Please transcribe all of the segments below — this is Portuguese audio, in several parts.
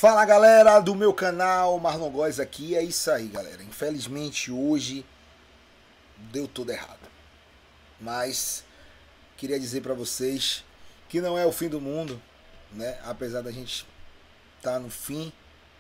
Fala galera do meu canal, Marlon Góes aqui. É isso aí galera, infelizmente hoje deu tudo errado, mas queria dizer pra vocês que não é o fim do mundo, né? Apesar da gente estar no fim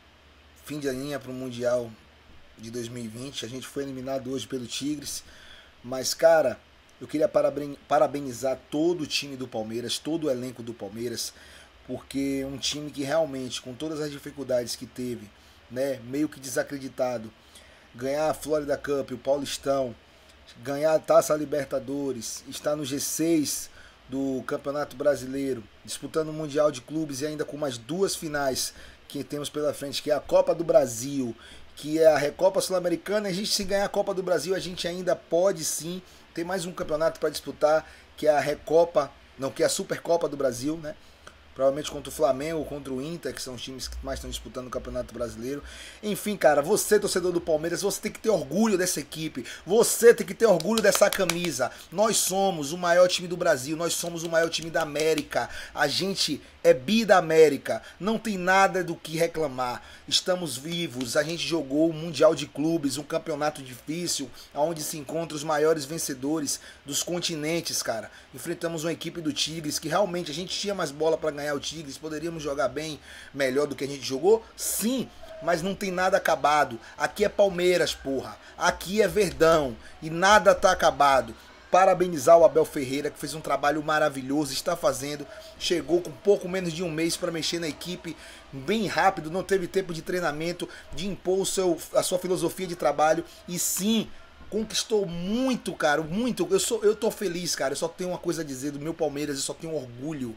de linha pro Mundial de 2020, a gente foi eliminado hoje pelo Tigres, mas cara, eu queria parabenizar todo o time do Palmeiras, todo o elenco do Palmeiras, porque um time que realmente, com todas as dificuldades que teve, né, meio que desacreditado, ganhar a Florida Cup, o Paulistão, ganhar a Taça Libertadores, estar no G6 do Campeonato Brasileiro, disputando o Mundial de Clubes e ainda com mais duas finais que temos pela frente, que é a Copa do Brasil, que é a Recopa Sul-Americana. A gente, se ganhar a Copa do Brasil, a gente ainda pode sim ter mais um campeonato para disputar, que é a Recopa, não, que é a Supercopa do Brasil, né? Provavelmente contra o Flamengo, contra o Inter, que são os times que mais estão disputando o Campeonato Brasileiro. Enfim, cara, você, torcedor do Palmeiras, você tem que ter orgulho dessa equipe. Você tem que ter orgulho dessa camisa. Nós somos o maior time do Brasil. Nós somos o maior time da América. A gente é bi da América. Não tem nada do que reclamar. Estamos vivos. A gente jogou o Mundial de Clubes, um campeonato difícil, onde se encontram os maiores vencedores dos continentes, cara. Enfrentamos uma equipe do Tigres que realmente a gente tinha mais bola para ganhar o Tigres, poderíamos jogar bem melhor do que a gente jogou, sim, mas não tem nada acabado. Aqui é Palmeiras, porra, aqui é Verdão e nada tá acabado. Parabenizar o Abel Ferreira, que fez um trabalho maravilhoso, está fazendo, chegou com pouco menos de um mês para mexer na equipe, bem rápido, não teve tempo de treinamento, de impor a sua filosofia de trabalho, e sim, conquistou muito, cara, muito. Eu tô feliz, cara. Eu só tenho uma coisa a dizer do meu Palmeiras, eu só tenho orgulho.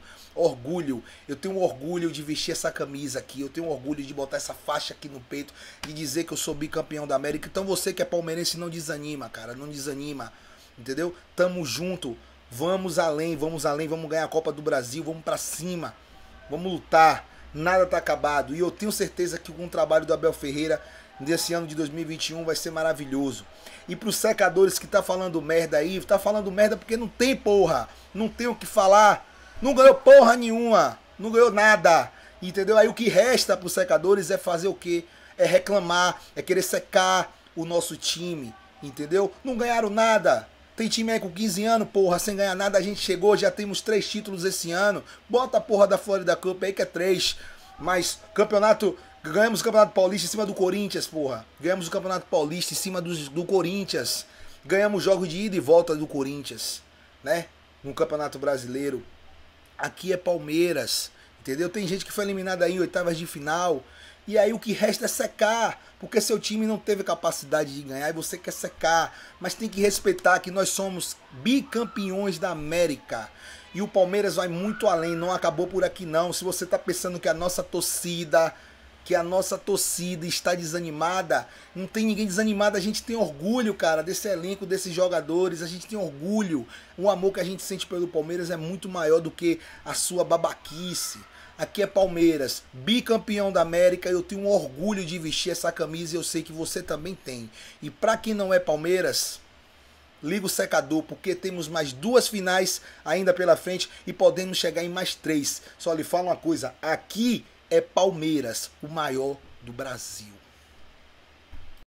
Eu tenho orgulho de vestir essa camisa aqui, eu tenho orgulho de botar essa faixa aqui no peito, de dizer que eu sou bicampeão da América. Então você que é palmeirense, não desanima, cara, não desanima, entendeu? Tamo junto, vamos além, vamos ganhar a Copa do Brasil, vamos pra cima, vamos lutar, nada tá acabado. E eu tenho certeza que com o trabalho do Abel Ferreira, desse ano de 2021 vai ser maravilhoso. E pros secadores que tá falando merda aí, tá falando merda porque não tem porra, não tem o que falar, não ganhou porra nenhuma, não ganhou nada, entendeu? Aí o que resta pros secadores é fazer o quê? É reclamar, é querer secar o nosso time, entendeu? Não ganharam nada. Tem time aí com 15 anos, porra, sem ganhar nada. A gente chegou, já temos 3 títulos esse ano. Bota a porra da Florida Cup aí que é 3. Mas ganhamos o Campeonato Paulista em cima do Corinthians, porra. Ganhamos o Campeonato Paulista em cima do Corinthians. Ganhamos jogos de ida e volta do Corinthians, né? No Campeonato Brasileiro. Aqui é Palmeiras, entendeu? Tem gente que foi eliminada aí em oitavas de final. E aí o que resta é secar, porque seu time não teve capacidade de ganhar e você quer secar. Mas tem que respeitar que nós somos bicampeões da América. E o Palmeiras vai muito além, não acabou por aqui não. Se você tá pensando que a nossa torcida está desanimada, não tem ninguém desanimado. A gente tem orgulho, cara, desse elenco, desses jogadores. A gente tem orgulho. O amor que a gente sente pelo Palmeiras é muito maior do que a sua babaquice. Aqui é Palmeiras, bicampeão da América. Eu tenho um orgulho de vestir essa camisa e eu sei que você também tem. E pra quem não é Palmeiras, liga o secador, porque temos mais 2 finais ainda pela frente e podemos chegar em mais 3. Só lhe falo uma coisa, aqui é Palmeiras, o maior do Brasil.